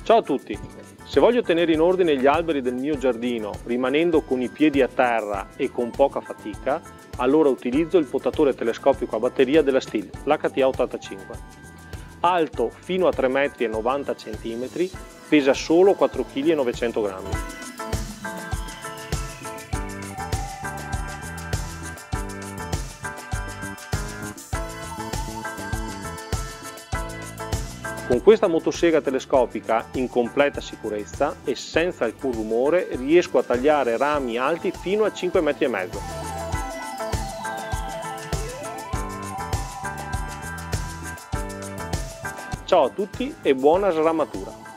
Ciao a tutti! Se voglio tenere in ordine gli alberi del mio giardino rimanendo con i piedi a terra e con poca fatica, allora utilizzo il potatore telescopico a batteria della Stihl, l'HTA85. Alto fino a 3,90 m, pesa solo 4,9 kg. Con questa motosega telescopica in completa sicurezza e senza alcun rumore riesco a tagliare rami alti fino a 5,5 m. Ciao a tutti e buona sramatura!